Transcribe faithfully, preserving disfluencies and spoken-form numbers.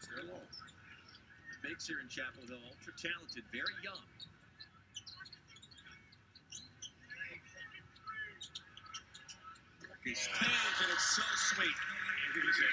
against their wall. Bigs here in Chapel Hill, ultra talented, very young. He spins, and it's so sweet.